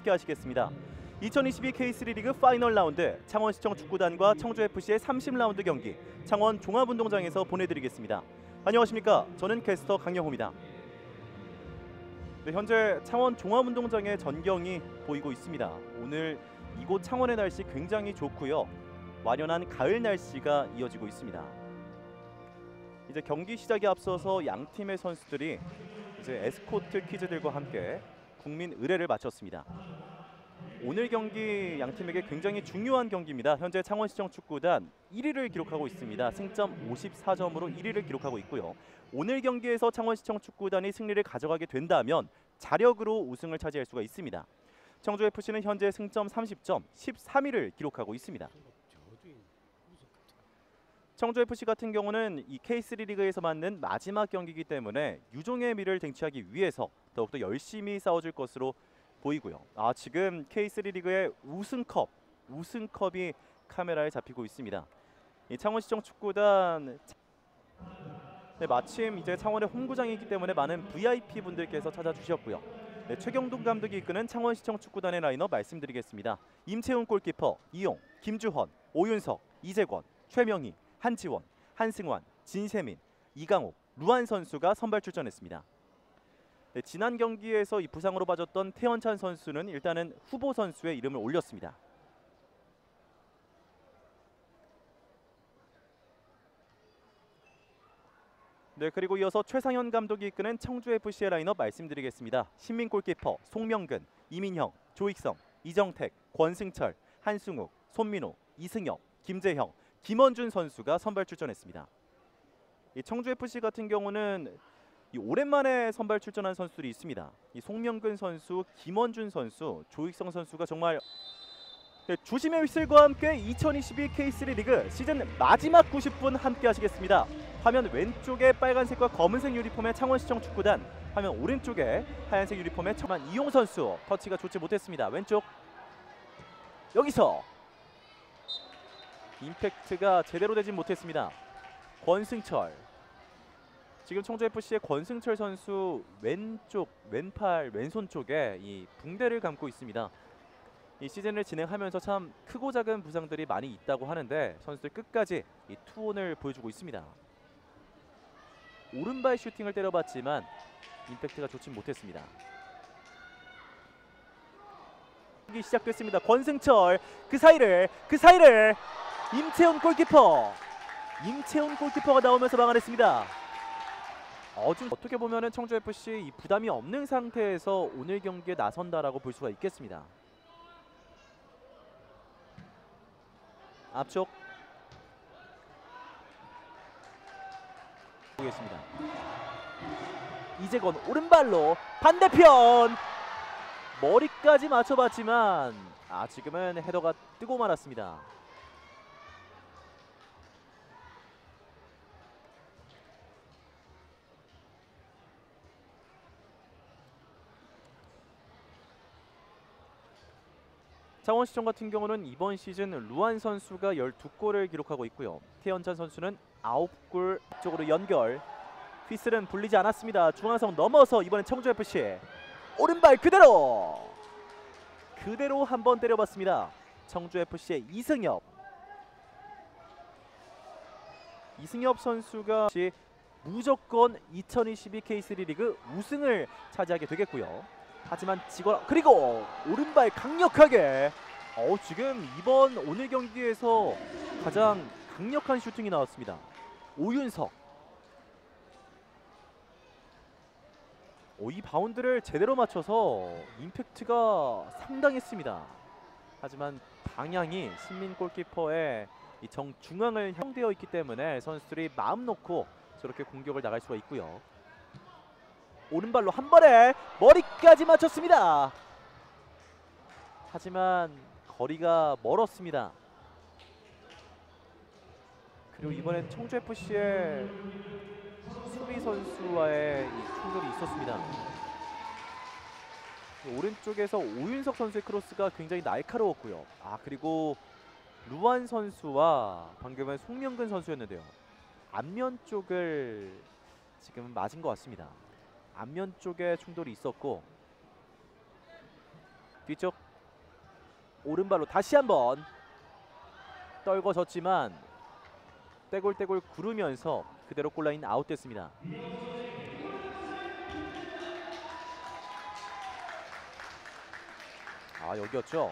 함께 하시겠습니다. 2022 K3 리그 파이널 라운드 창원시청 축구단과 청주FC의 30라운드 경기 창원 종합운동장에서 보내드리겠습니다. 안녕하십니까? 저는 캐스터 강영호입니다. 네, 현재 창원 종합운동장의 전경이 보이고 있습니다. 오늘 이곳 창원의 날씨 굉장히 좋고요. 완연한 가을 날씨가 이어지고 있습니다. 이제 경기 시작에 앞서서 양 팀의 선수들이 이제 에스코트 퀴즈들과 함께 국민 의례를 마쳤습니다. 오늘 경기 양 팀에게 굉장히 중요한 경기입니다. 현재 창원시청 축구단 1위를 기록하고 있습니다. 승점 54점으로 1위를 기록하고 있고요. 오늘 경기에서 창원시청 축구단이 승리를 가져가게 된다면 자력으로 우승을 차지할 수가 있습니다. 청주FC는 현재 승점 30점 13위를 기록하고 있습니다. 청주FC 같은 경우는 이 K3 리그에서 맞는 마지막 경기이기 때문에 유종의 미를 쟁취하기 위해서 더욱더 열심히 싸워줄 것으로 보이고요. 지금 K3 리그의 우승컵이 카메라에 잡히고 있습니다. 이 창원시청 축구단 마침 이제 창원의 홈구장이기 때문에 많은 VIP 분들께서 찾아주셨고요. 최경동 감독이 이끄는 창원시청 축구단의 라인업 말씀드리겠습니다. 임채훈 골키퍼, 이용, 김주헌, 오윤석, 이재권, 최명희, 한지원, 한승환, 진세민, 이강욱, 루안 선수가 선발 출전했습니다. 지난 경기에서 이 부상으로 빠졌던 태연찬 선수는 일단은 후보 선수의 이름을 올렸습니다. 네, 그리고 이어서 최상현 감독이 이끄는 청주FC의 라인업 말씀드리겠습니다. 신민 골키퍼, 송명근, 이민형, 조익성, 이정택, 권승철, 한승욱, 손민호, 이승엽, 김재형, 김원준 선수가 선발 출전했습니다. 이 청주FC 같은 경우는 오랜만에 선발 출전한 선수들이 있습니다. 이 송명근 선수, 김원준 선수, 조익성 선수가 정말 주심의 휘슬과 함께 2022 K3 리그 시즌 마지막 90분 함께 하시겠습니다. 화면 왼쪽에 빨간색과 검은색 유니폼의 창원시청 축구단, 화면 오른쪽에 하얀색 유니폼의 청만 이용 선수, 터치가 좋지 못했습니다. 왼쪽 여기서 임팩트가 제대로 되진 못했습니다. 권승철, 지금 청주FC의 권승철 선수 왼쪽 왼팔 왼손 쪽에 이 붕대를 감고 있습니다. 이 시즌을 진행하면서 참 크고 작은 부상들이 많이 있다고 하는데 선수들 끝까지 이 투혼을 보여주고 있습니다. 오른발 슈팅을 때려봤지만 임팩트가 좋진 못했습니다. 경기 시작됐습니다. 권승철 그 사이를 임채훈 골키퍼가 나오면서 막아냈습니다. 어떻게 보면은 청주FC 이 부담이 없는 상태에서 오늘 경기에 나선다라고 볼 수가 있겠습니다. 앞쪽 보겠습니다. 이재건 오른발로 반대편 머리까지 맞춰봤지만 지금은 헤더가 뜨고 말았습니다. 창원시청 같은 경우는 이번 시즌 루안 선수가 12골을 기록하고 있고요. 태연찬 선수는 9골 쪽으로 연결. 휘슬은 불리지 않았습니다. 중앙선 넘어서 이번엔 청주FC 오른발 그대로 한번 때려봤습니다. 청주FC의 이승엽 선수가 무조건 2022 K3 리그 우승을 차지하게 되겠고요. 하지만 그리고 오른발 강력하게 지금 오늘 경기에서 가장 강력한 슈팅이 나왔습니다. 오윤석 이 바운드를 제대로 맞춰서 임팩트가 상당했습니다. 하지만 방향이 신민 골키퍼의 이 정중앙을 향되어 있기 때문에 선수들이 마음 놓고 저렇게 공격을 나갈 수가 있고요. 오른발로 한 번에 머리까지 맞췄습니다. 하지만 거리가 멀었습니다. 그리고 이번엔 청주FC의 수비 선수와의 이 충돌이 있었습니다. 오른쪽에서 오윤석 선수의 크로스가 굉장히 날카로웠고요. 그리고 루안 선수와 방금은 송명근 선수였는데요. 앞면 쪽을 지금 맞은 것 같습니다. 앞면 쪽에 충돌이 있었고 뒤쪽 오른발로 다시 한번 떨궈졌지만 떼굴떼굴 구르면서 그대로 골라인 아웃됐습니다. 여기였죠.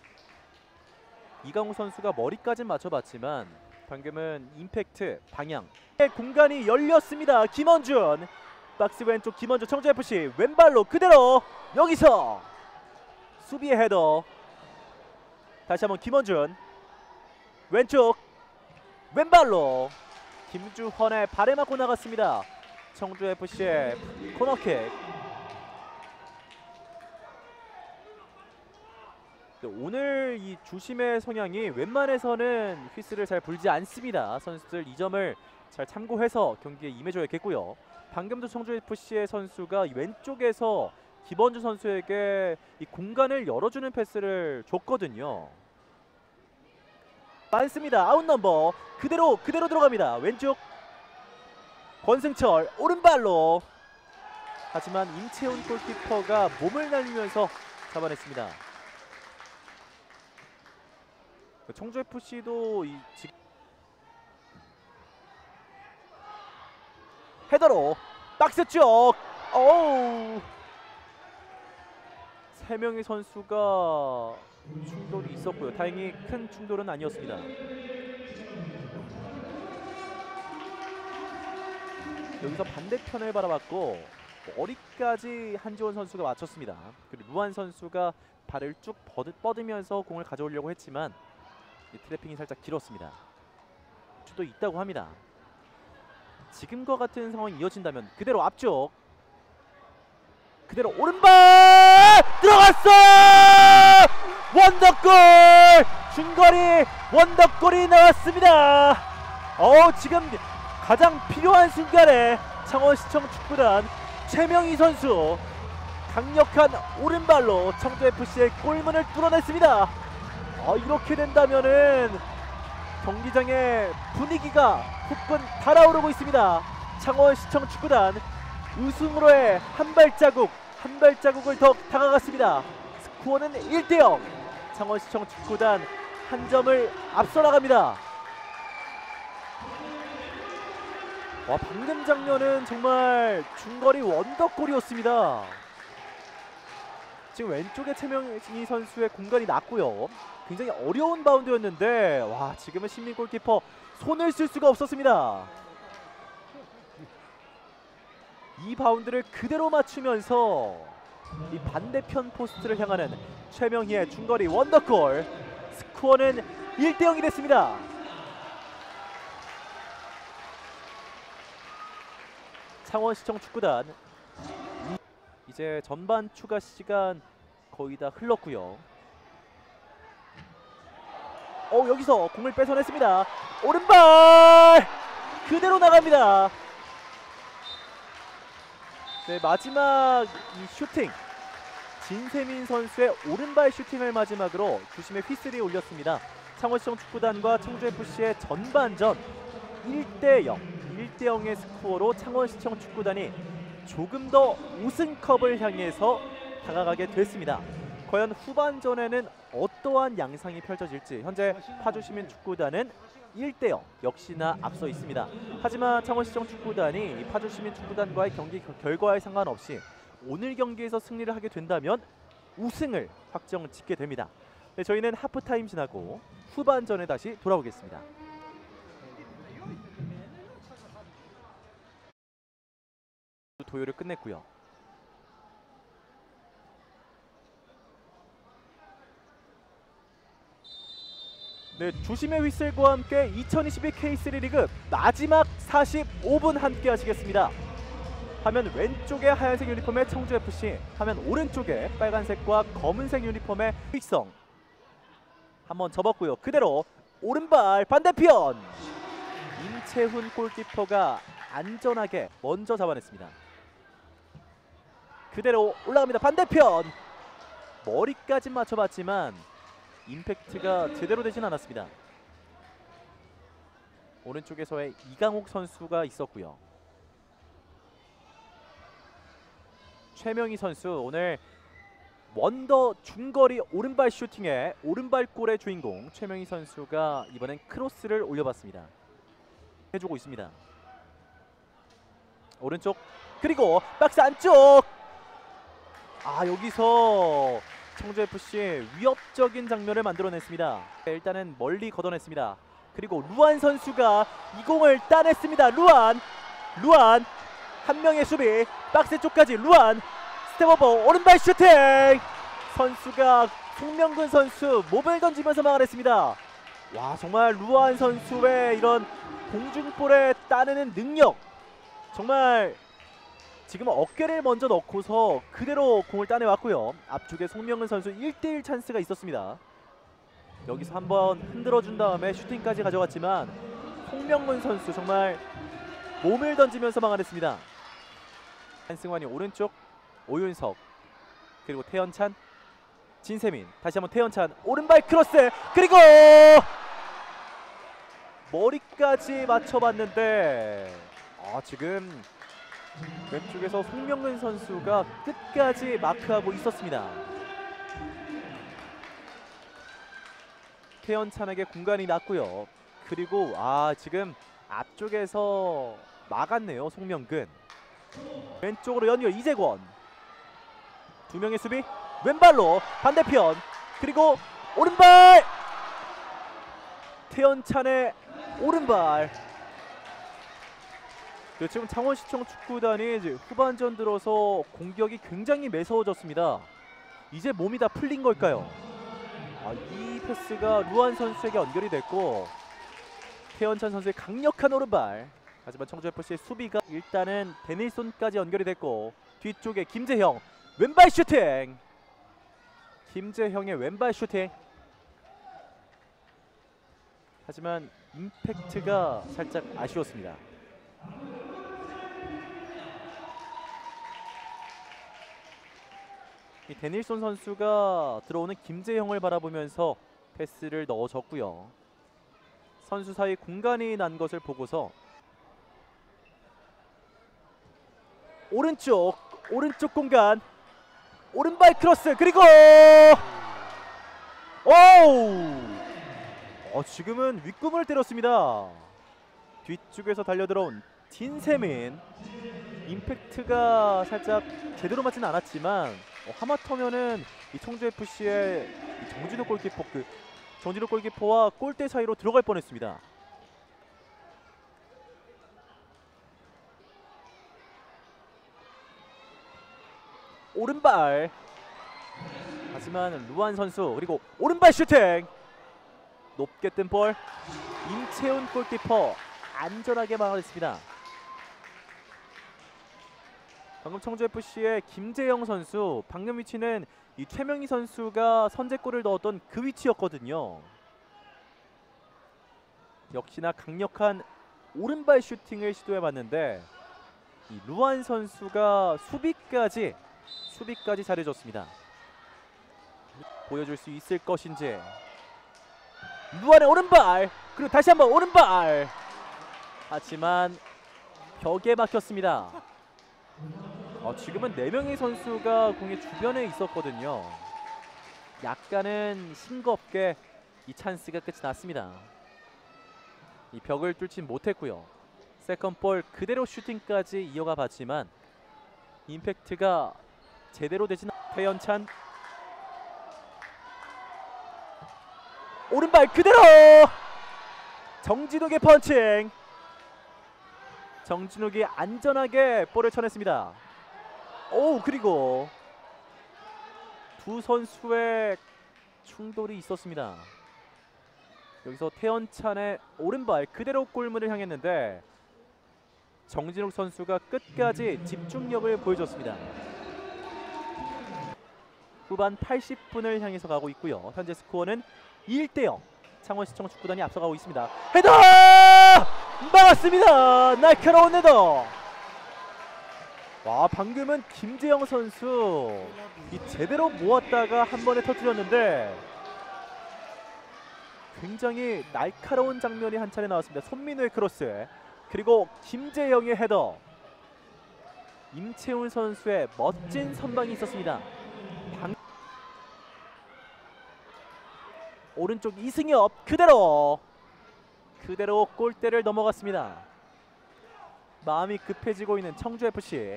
이강호 선수가 머리까지 맞춰봤지만 방금은 임팩트 방향 공간이 열렸습니다. 김원준 박스 왼쪽 김원준 청주FC 왼발로 그대로 여기서 수비의 헤더. 다시 한번 김원준 왼쪽 왼발로 김주헌의 발에 맞고 나갔습니다. 청주FC의 코너킥. 오늘 이 주심의 성향이 웬만해서는 휘슬을 잘 불지 않습니다. 선수들 이 점을 잘 참고해서 경기에 임해줘야겠고요. 방금도 청주FC의 선수가 왼쪽에서 김원준 선수에게 이 공간을 열어주는 패스를 줬거든요. 많습니다. 아웃 넘버 그대로 들어갑니다. 왼쪽 권승철 오른발로. 하지만 임채훈 골키퍼가 몸을 날리면서 잡아냈습니다. 청주FC도 헤더로 박스 쪽. 세 명의 선수가 충돌이 있었고요. 다행히 큰 충돌은 아니었습니다. 여기서 반대편을 바라봤고 머리까지 한지원 선수가 맞췄습니다. 그리고 루안 선수가 발을 쭉 뻗으면서 공을 가져오려고 했지만 트래핑이 살짝 길었습니다. 수도 있다고 합니다. 지금과 같은 상황이 이어진다면 그대로 앞쪽 그대로 오른발 들어갔어! 원더골! 중거리 원더골이 나왔습니다. 지금 가장 필요한 순간에 창원시청 축구단 최명희 선수 강력한 오른발로 청주FC의 골문을 뚫어냈습니다. 이렇게 된다면은 경기장의 분위기가 후끈 달아오르고 있습니다. 창원시청 축구단 우승으로의 한 발자국을 더 다가갔습니다. 스코어는 1대0. 창원시청 축구단 한 점을 앞서 나갑니다. 방금 장면은 정말 중거리 원더골이었습니다. 지금 왼쪽에 최명희 선수의 공간이 났고요. 굉장히 어려운 바운드였는데 지금은 신민 골키퍼 손을 쓸 수가 없었습니다. 이 바운드를 그대로 맞추면서 이 반대편 포스트를 향하는 최명희의 중거리 원더골. 스코어는 1대0이 됐습니다. 창원시청 축구단 이제 전반 추가 시간 거의 다 흘렀고요. 여기서 공을 뺏어냈습니다. 오른발 그대로 나갑니다. 네, 마지막 이 슈팅 진세민 선수의 오른발 슈팅을 마지막으로 주심의 휘슬이 울렸습니다. 창원시청 축구단과 청주FC의 전반전 1대0의 스코어로 창원시청 축구단이 조금 더 우승컵을 향해서 다가가게 됐습니다. 과연 후반전에는 어떠한 양상이 펼쳐질지 현재 파주시민 축구단은 1대0 역시나 앞서 있습니다. 하지만 창원시청 축구단이 파주시민 축구단과의 경기 결과에 상관없이 오늘 경기에서 승리를 하게 된다면 우승을 확정 짓게 됩니다. 네, 저희는 하프타임 지나고 후반전에 다시 돌아오겠습니다. 도요를 끝냈고요. 네, 주심의 휘슬과 함께 2022 K3 리그 마지막 45분 함께 하시겠습니다. 화면 왼쪽에 하얀색 유니폼의 청주FC, 화면 오른쪽에 빨간색과 검은색 유니폼의 휘성. 한번 접었고요. 그대로 오른발 반대편. 임채훈 골키퍼가 안전하게 먼저 잡아냈습니다. 그대로 올라갑니다. 반대편. 머리까지 맞춰봤지만 임팩트가 제대로 되진 않았습니다. 오른쪽에서의 이강옥 선수가 있었고요. 최명희 선수 오늘 원더 중거리 오른발 슈팅의 오른발 골의 주인공 최명희 선수가 이번엔 크로스를 올려봤습니다. 해주고 있습니다. 오른쪽 그리고 박스 안쪽. 여기서 청주FC 위협적인 장면을 만들어냈습니다. 일단은 멀리 걷어냈습니다. 그리고 루안 선수가 이 공을 따냈습니다. 루안 한 명의 수비 박스 쪽까지 루안 스텝오버 오른발 슈팅. 선수가 송명근 선수 몸을 던지면서 막아냈습니다. 와, 정말 루안 선수의 이런 공중볼에 따내는 능력, 정말 지금 어깨를 먼저 넣고서 그대로 공을 따내왔고요. 앞쪽에 송명근 선수 1대1 찬스가 있었습니다. 여기서 한번 흔들어준 다음에 슈팅까지 가져갔지만 송명근 선수 정말 몸을 던지면서 막아냈습니다. 한승환이 오른쪽, 오윤석 그리고 태연찬, 진세민, 다시 한번 태연찬 오른발 크로스 그리고 머리까지 맞춰봤는데 지금 왼쪽에서 송명근 선수가 끝까지 마크하고 있었습니다. 태연찬에게 공간이 났고요. 그리고 지금 앞쪽에서 막았네요. 송명근. 왼쪽으로 연결 이재권. 두 명의 수비 왼발로 반대편 그리고 오른발. 태연찬의 오른발. 지금 창원시청 축구단이 이제 후반전 들어서 공격이 굉장히 매서워졌습니다. 이제 몸이 다 풀린 걸까요? 이 패스가 루안 선수에게 연결이 됐고 태연찬 선수의 강력한 오른발. 하지만 청주FC의 수비가 일단은 데닐손까지 연결이 됐고 뒤쪽에 김재형 왼발 슈팅. 김재형의 왼발 슈팅. 하지만 임팩트가 살짝 아쉬웠습니다. 이 데닐손 선수가 들어오는 김재형을 바라보면서 패스를 넣어줬고요. 선수 사이 공간이 난 것을 보고서 오른쪽 공간 오른발 크로스 그리고 지금은 윗꿈을 때렸습니다. 뒤쪽에서 달려들어온 진세민. 임팩트가 살짝 제대로 맞지는 않았지만 하마터면은 이 청주FC의 정진욱 골키퍼 정진욱 골키퍼와 골대 사이로 들어갈 뻔했습니다. 오른발. 하지만 루안 선수 그리고 오른발 슈팅. 높게 뜬 볼. 임채훈 골키퍼 안전하게 막아냈습니다. 방금 청주FC의 김재영 선수, 방금 위치는 이 최명희 선수가 선제골을 넣었던 그 위치였거든요. 역시나 강력한 오른발 슈팅을 시도해봤는데 이 루안 선수가 수비까지 잘해줬습니다. 보여줄 수 있을 것인지. 루안의 오른발 그리고 다시 한번 오른발. 하지만 벽에 막혔습니다. 지금은 4명의 선수가 공의 주변에 있었거든요. 약간은 싱겁게 이 찬스가 끝이 났습니다. 이 벽을 뚫진 못했고요. 세컨볼 그대로 슈팅까지 이어가 봤지만 임팩트가 제대로 되진 태연찬 오른발 그대로. 정진욱의 펀칭. 정진욱이 안전하게 볼을 쳐냈습니다. 그리고 두 선수의 충돌이 있었습니다. 여기서 태연찬의 오른발 그대로 골문을 향했는데 정진욱 선수가 끝까지 집중력을 보여줬습니다. 후반 80분을 향해서 가고 있고요. 현재 스코어는 1대0. 창원시청 축구단이 앞서가고 있습니다. 헤더! 막았습니다. 날카로운 헤더. 와, 방금은 김재영 선수 제대로 모았다가 한 번에 터뜨렸는데 굉장히 날카로운 장면이 한 차례 나왔습니다. 손민우의 크로스 그리고 김재영의 헤더. 임채훈 선수의 멋진 선방이 있었습니다. 오른쪽 이승엽 그대로 골대를 넘어갔습니다. 마음이 급해지고 있는 청주FC.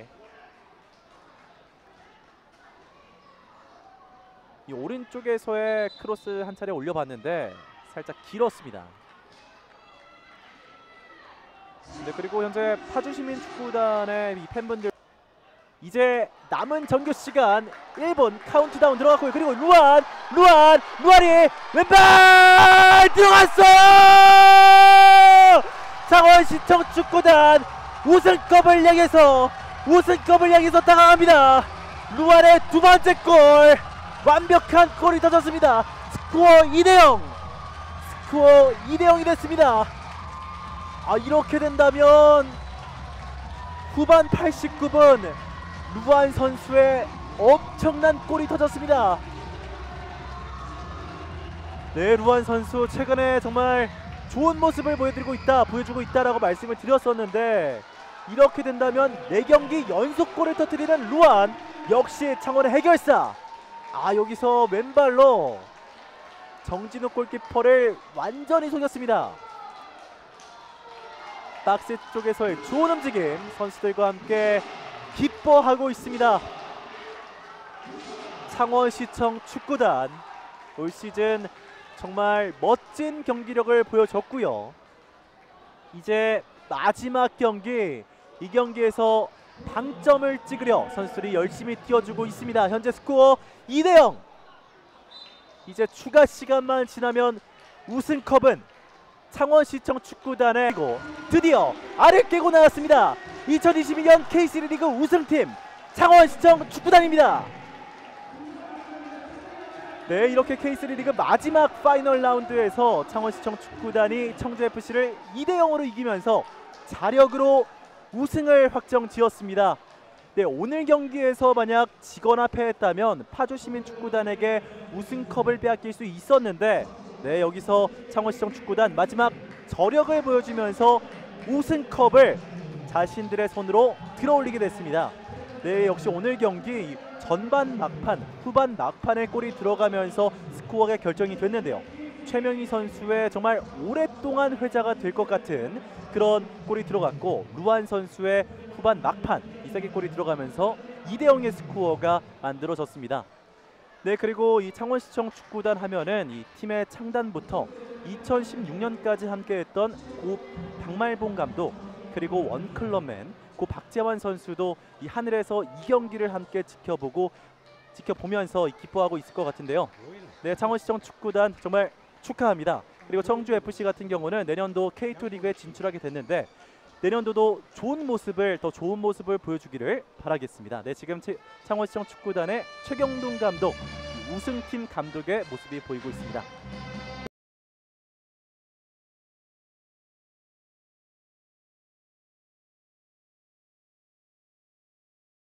이 오른쪽에서의 크로스 한 차례 올려봤는데 살짝 길었습니다. 네, 그리고 현재 파주시민 축구단의 이 팬분들 이제 남은 정규 시간 1분 카운트다운 들어갔고요. 그리고 루안이 왼발 들어갔어요. 창원시청 축구단 우승컵을 향해서 다가갑니다. 루안의 두 번째 골, 완벽한 골이 터졌습니다. 스코어 2대0이 됐습니다. 이렇게 된다면 후반 89분 루안 선수의 엄청난 골이 터졌습니다. 네, 루안 선수 최근에 정말 좋은 모습을 보여주고 있다라고 말씀을 드렸었는데, 이렇게 된다면 4경기 연속골을 터뜨리는 루안, 역시 창원의 해결사. 여기서 왼발로 정진욱 골키퍼를 완전히 속였습니다. 박스 쪽에서의 좋은 움직임, 선수들과 함께 기뻐하고 있습니다. 창원시청 축구단 올 시즌 정말 멋진 경기력을 보여줬고요. 이제 마지막 경기, 이 경기에서 방점을 찍으려 선수들이 열심히 뛰어주고 있습니다. 현재 스코어 2대0. 이제 추가 시간만 지나면 우승컵은 창원시청 축구단에 드디어 알을 깨고 나왔습니다. 2022년 K3 리그 우승팀 창원시청 축구단입니다. 네, 이렇게 K3 리그 마지막 파이널 라운드에서 창원시청 축구단이 청주FC를 2대0으로 이기면서 자력으로 우승을 확정지었습니다. 네, 오늘 경기에서 만약 지거나 패했다면 파주시민 축구단에게 우승컵을 빼앗길 수 있었는데, 네, 여기서 창원시청 축구단 마지막 저력을 보여주면서 우승컵을 자신들의 손으로 들어올리게 됐습니다. 네, 역시 오늘 경기 전반 막판, 후반 막판에 골이 들어가면서 스코어가 결정이 됐는데요. 최명희 선수의 정말 오랫동안 회자가 될 것 같은 그런 골이 들어갔고, 루안 선수의 후반 막판 이세기 골이 들어가면서 2대0의 스코어가 만들어졌습니다. 네, 그리고 이 창원시청 축구단 하면은 이 팀의 창단부터 2016년까지 함께했던 고 박말봉 감독, 그리고 원클럽맨 고 박재환 선수도 이 하늘에서 이 경기를 함께 지켜보면서 기뻐하고 있을 것 같은데요. 네, 창원시청 축구단 정말 축하합니다. 그리고 청주FC 같은 경우는 내년도 K2 리그에 진출하게 됐는데, 내년도도 더 좋은 모습을 보여주기를 바라겠습니다. 네, 지금 창원시청 축구단의 최경동 감독, 우승팀 감독의 모습이 보이고 있습니다.